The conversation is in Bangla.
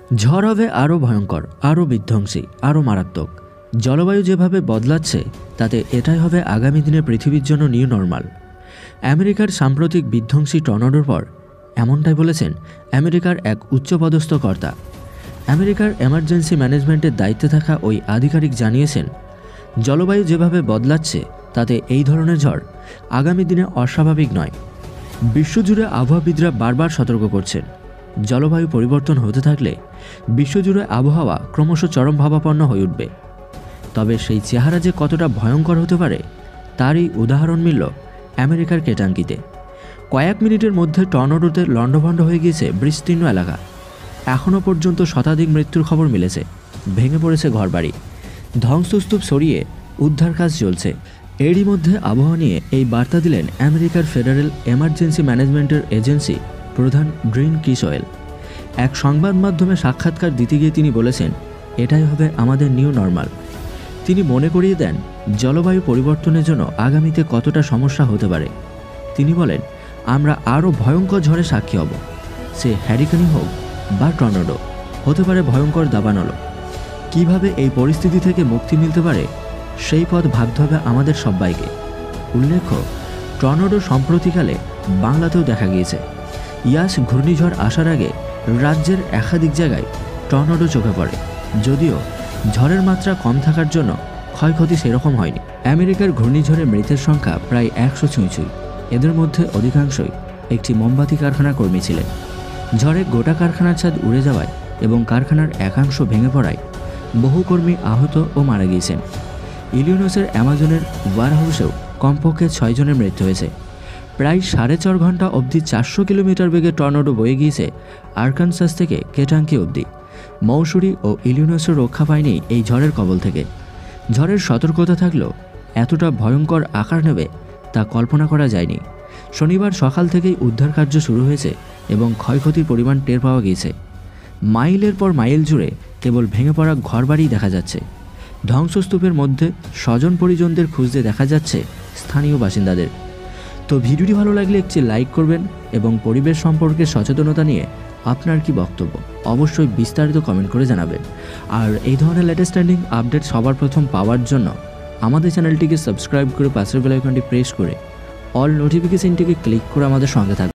ঝড় হবে আরও ভয়ঙ্কর, আরও বিধ্বংসী, আরও মারাত্মক। জলবায়ু যেভাবে বদলাচ্ছে তাতে এটাই হবে আগামী দিনে পৃথিবীর জন্য নিউ নর্মাল। আমেরিকার সাম্প্রতিক বিধ্বংসী টর্নেডোর পর এমনটাই বলেছেন আমেরিকার এক উচ্চপদস্থ কর্তা। আমেরিকার এমার্জেন্সি ম্যানেজমেন্টের দায়িত্বে থাকা ওই আধিকারিক জানিয়েছেন, জলবায়ু যেভাবে বদলাচ্ছে তাতে এই ধরনের ঝড় আগামী দিনে অস্বাভাবিক নয়। বিশ্বজুড়ে আবহাওয়াবিদরা বারবার সতর্ক করছেন, জলবায়ু পরিবর্তন হতে থাকলে বিশ্বজুড়ে আবহাওয়া ক্রমশ চরমভাবাপন্ন হয়ে উঠবে। তবে সেই চেহারা যে কতটা ভয়ঙ্কর হতে পারে তারই উদাহরণ মিলল আমেরিকার কেটাঙ্কিতে। কয়েক মিনিটের মধ্যে টর্নেডোতে লণ্ডভণ্ড হয়ে গিয়েছে বিস্তীর্ণ এলাকা। এখনও পর্যন্ত শতাধিক মৃত্যুর খবর মিলেছে, ভেঙে পড়েছে ঘরবাড়ি, ধ্বংসস্তূপ সরিয়ে উদ্ধার কাজ চলছে। এরই মধ্যে আবহাওয়া নিয়ে এই বার্তা দিলেন আমেরিকার ফেডারেল এমার্জেন্সি ম্যানেজমেন্টের এজেন্সি প্রধান গ্রিন কিসওয়েল। এক সংবাদ মাধ্যমে সাক্ষাৎকার দিতে গিয়ে তিনি বলেছেন, এটাই হবে আমাদের নিউ নর্মাল। তিনি মনে করিয়ে দেন জলবায়ু পরিবর্তনের জন্য আগামীতে কতটা সমস্যা হতে পারে। তিনি বলেন, আমরা আরও ভয়ঙ্কর ঝড়ে সাক্ষী হব। সে হ্যারিকেন হোক বা টর্নেডো, হতে পারে ভয়ঙ্কর দাবানল। কিভাবে এই পরিস্থিতি থেকে মুক্তি মিলতে পারে সেই পথ ভাবতে হবে আমাদের সবাইকে। উল্লেখ্য, টর্নেডো সম্প্রতিকালে বাংলাতেও দেখা গিয়েছে। ইয়াস ঘূর্ণিঝড় আসার আগে রাজ্যের একাধিক জায়গায় টর্নেডো চোখে পড়ে, যদিও ঝড়ের মাত্রা কম থাকার জন্য ক্ষয়ক্ষতি সেরকম হয়নি। আমেরিকার ঘূর্ণিঝড়ে মৃতের সংখ্যা প্রায় 100 ছুঁই। এদের মধ্যে অধিকাংশই একটি মোমবাতি কারখানার কর্মী ছিলেন। ঝড়ে গোটা কারখানার ছাদ উড়ে যাওয়ায় এবং কারখানার একাংশ ভেঙে পড়ায় বহু কর্মী আহত ও মারা গিয়েছেন। ইলিনয়েসের অ্যামাজনের ওয়ারহাউসেও কমপক্ষে 6 জনের মৃত্যু হয়েছে। প্রায় 4.5 ঘন্টা অবধি 400 কিলোমিটার বেগে টর্নেডো বয়ে গিয়েছে আরকানসাস থেকে কেটাঙ্কি অবধি। মৌসুরি ও ইলিনয়েসও রক্ষা পায়নি এই ঝড়ের কবল থেকে। ঝড়ের সতর্কতা থাকলেও এতটা ভয়ঙ্কর আকার নেবে তা কল্পনা করা যায়নি। শনিবার সকাল থেকেই উদ্ধার কার্য শুরু হয়েছে এবং ক্ষয়ক্ষতির পরিমাণ টের পাওয়া গিয়েছে। মাইলের পর মাইল জুড়ে কেবল ভেঙে পড়া ঘরবাড়ি দেখা যাচ্ছে। ধ্বংসস্তূপের মধ্যে স্বজন পরিজনদের খুঁজতে দেখা যাচ্ছে স্থানীয় বাসিন্দাদের। তো ভিডিওটি ভালো লাগলে একটি লাইক করবেন এবং পরিবেশ সম্পর্কে সচেতনতা নিয়ে আপনার কি বক্তব্য অবশ্যই বিস্তারিত কমেন্ট করে জানাবেন। আর এই ধরনের লেটেস্ট ট্রেন্ডিং আপডেট সবার প্রথম পাওয়ার জন্য আমাদের চ্যানেলটিকে সাবস্ক্রাইব করে পাশের বেল আইকনটি প্রেস করে অল নোটিফিকেশনটিকে ক্লিক করে আমাদের সঙ্গে থাকবেন।